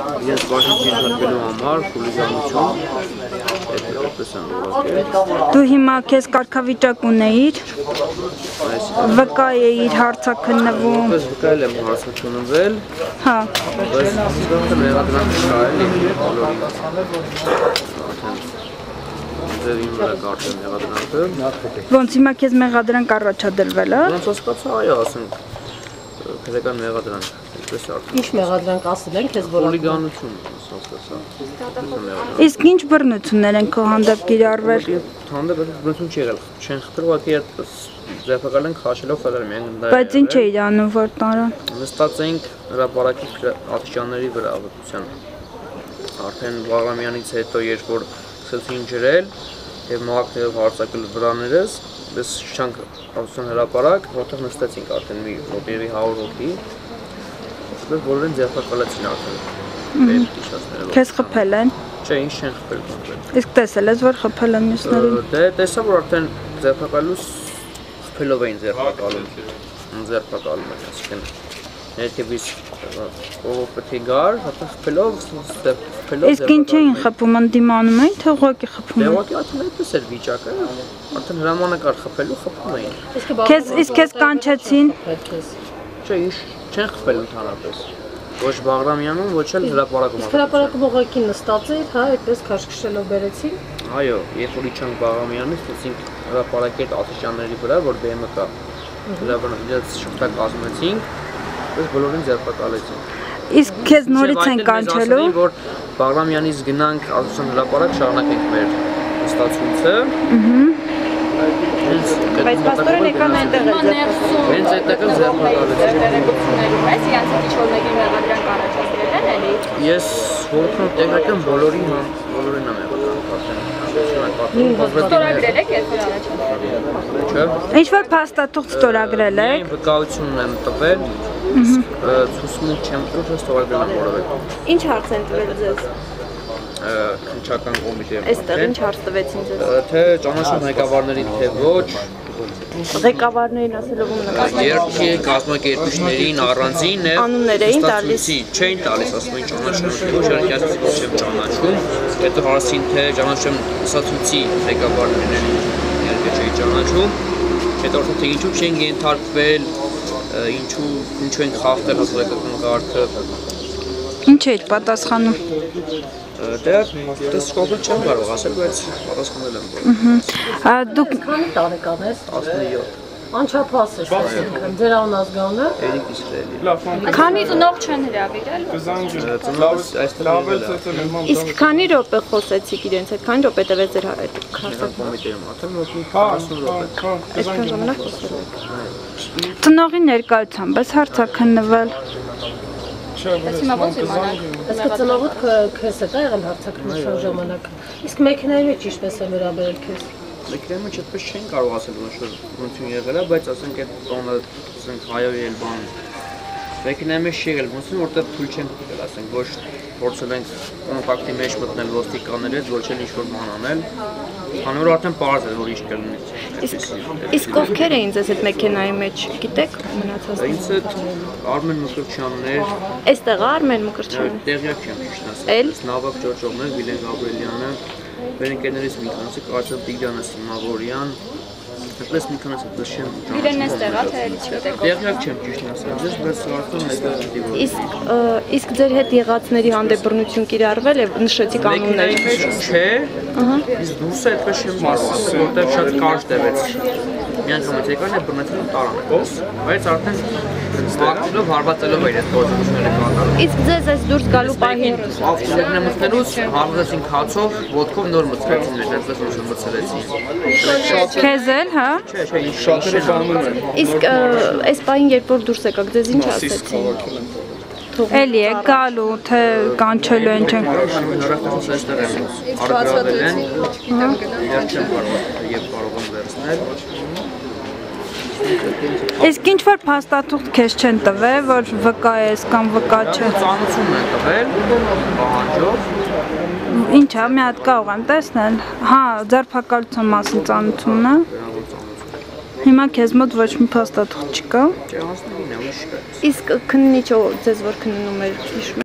Ես Վաշինգտոն հարկելու համար խուլիգանություն Դու հիմա քեզ կարգավիճակ ունեիր, վկա էիր հարցաքննվում։ Ես վկայել եմ հարցաքննվել, Հա։ բայց դրանք մեղադրանք չկայել է բոլորին։ Ձևին վրա կարդեմ մեղադրանքը։ Ոնց հիմա քեզ մեղադրանք առաջադրվել է։ Ոնց հասկացա, այո, ասենք քրեական մեղադրանք, այդպես արդեն։ Ինչ մեղադրանք ասել են քեզ որ խուլիգանություն հասկացա։ Իսկ ինչ բռնություններ են քո հանդեպ կիրառվել։ Հանդեպ բռնություն չի եղել, չեն խփել, ուղղակի ձերբակալել են քաշելով ֆերալ միայն դա։ Բայց ինչ էիր անում որ տարան։ Նստած էինք հրապարակի աթիչյանների վրա ավտության։ Արդեն Բաղրամյանից հետո երբ որ սկսեցին ջրել եւ մաղաքներով հարցակել վրաներս, biz շանք ավտության հրապարակ, որտեղ նստեցինք արդեն մի մոտերի 100 հոգի։ Այսպես բոլորին ձերբակալեցին արդեն։ Քեզ խփել են։ Չէ, ինչ չեն խփել կոնկրետ։ Իսկ տեսել ես որ խփել են մյուսներին։ Դե տեսա որ արդեն ձերբակալուց խփելով էին ձերբակալում։ Ձերբակալում են, այսինքն ներքևից ով պետք է գար, հատա խփելով, խփելով։ Իսկ ինչ էին խփում, ընդդիմանում էին, թե ուղղակի խփում էին։ Դե ուղղակի այդպես էր վիճակը, արդեն հրամանակար խփելու խփում էին։ Իսկ քեզ կանչեցին։ Չէ, չեն խփել ընդհանրապես։ Ոչ Բաղրամյանում, ոչ էլ հրապարակում։ Հրապարակում ուղղակի նստած էր, հա, այդպես քաշքշելով բերեցին։ Այո, երբ որ իջանք Բաղրամյանից, տեսինք հրապարակի աթիչյանների վրա, որ բեմը կա։ Դրա վրա իրաց շփթակ կազմեցինք, այս բոլորին ձերբակալեցին։ Իսկ քեզ նորից են կանչելու։ Որ Բաղրամյանից գնանք աթիչյան հրապարակ, շարունակենք մեր նստացույցը։ Բայց պաստորեն եկան այնտեղ էլ ձերբակալեցին։ Հենց այդտեղ էլ ձերբակալեցին։ Տեղեկություններում ես, իրանց ինչ որ մեկի մեղադրանք առաջադրել են էլի։ Ես որքան տեղեկան բոլորին եմ մեղադրանք արդեն։ Ստորագրել եք երբ որ առաջադրել։ Չէ։ Ինչ որ փաստաթուղթ ստորագրել եք։ Վկայությունն եմ տվել, ցուցմունք չեմ տվել, ստորագրել եմ որովհետեւ։ Ինչ հարց են տվել ձեզ։ Քննչական կոմիտեում։ Այստեղ ինչ հարց տվեցին ձեզ։ Թե ճանաչում ղեկավարներին թե ոչ։ Ղեկավարներին ասելով ում նկատմամբ։ Երկի կազմակերպիչներին առանձին է։ Անուններ էին տալիս։ Չէին տալիս, ասում էին ճանաչում ոչ երկի չեմ ճանաչում։ Հետո հարցին թե ճանաչում սացուցի ղեկավարներին երկի չէի ճանաչում։ Հետո արդեն թե ինչու չեն ենթարկվել, ինչու են խախտել հասարակական կարգը։ Ինչ էր պատասխանում։ Դե կոնկրետ չեմ կարող ասել, բայց պատասխանել եմ։ Դուք քանի տարեկան ես։ 17։ Անչափահաս ես, այսինքն ձեր անազգանունը։ Էրիկ Իսրայելի։ Քանի ծնող չեն հրավիրել։ Ծնողս այստեղ Իսկ քանի րոպե խոսեցիք իրենց հետ, քանի րոպե տևեց ձեր կոմիտեում, արդեն մոտ 40 րոպե։ Այսքան ժամանակ խոսել եք։ ծնողի ներկայությամբ ես հարցաքննվել։ Բայց հիմա ո՞նց իմանալ։ Իսկ ծնողդ քեզ հետ ա եղել հարցաքննության ժամանակ։ Իսկ մեքենայի մեջ ինչպես է վերաբերել քեզ։ Մեքենայի մեջ այդպես չեն կարող ասել ոնց որ բնություն եղել է, բայց ասենք այդ տոնը, ասենք հայոյի էլ բան։ Մեքենայի մեջ չի եղել բնություն, որտեղ թույլ չեն տվել, ասենք ոչ փորձել ենք կոնտակտի մեջ մտնել ոստիկանների հետ, ոչ էլ ինչ-որ բան անել։ Քանի որ արդեն պարզ էր, որ ինչ կլինի։ Իսկ ովքեր էին ձեզ այդ մեքենայի մեջ, գիտեք, մնացածները։ Ինձ հետ Արմեն Մկրտչյաններ։ Այստեղ Արմեն Մկրտչյանը։ Տեղյակ չեմ ճիշտ ասել։ Էլ Նավակ Ջորջովներ, Վիլեն Գաբրիելյանը, վերընկերներից մի քանիսը Կարծեմ Տիգրանը Սիմավորյան, այդպես մի քանիսը չեմ։ Վիլենն էստեղ է, թե էլի չգիտեք։ Տեղյակ չեմ ճիշտ ասել, ես բայց արդեն այստեղ դիվոր։ Իսկ ձեր հետ եղածների հանդեպ բռնություն կիրառվել է, նշեցիք անունները։ Չէ։ Իսկ դուրսը այդպես չեմ կարող ասել, որտեղ շատ կարճ տևեց։ Մի անգամ եկան է բռնեցին տարան այդպես, բայց արդեն ստակելով հարվածելով էր այդ գործողությունները կատարում։ Իսկ ձեզ այս դուրս գալու պահին ավտոմեքենա մտնելուց հարվածեցին քացով, ոտքով նոր մտցրեցին մեր այդպես ոնց մտցրեցին։ Քեզ էլ, հա։ Չէ, շատերը բանում են։ Իսկ այս պահին երբ որ դուրս եկաք, ձեզ ինչ ասեցին։ Էլի է գալու, թե կանչելու են չեն։ Հնարավորինս այստեղ են արգրավել են, իրար չեմ կարող և կարող եմ վերցնել։ Իսկ ինչ որ փաստաթուղթ քեզ չեն տվել, որ վկա ես կամ վկա չէ։ Ծանուցում են տվել, պահանջով։ Ինչ է, մի հատ կարող եմ տեսնել։ Հա, ձերբակալության մասին ծանուցումն է։ Հիմա քեզ մոտ ոչ մի փաստաթուղթ չկա։ Չէ, հասնելին է, ուրիշ կա։ Իսկ քննիչը ձեզ որ քննում էր, հիշում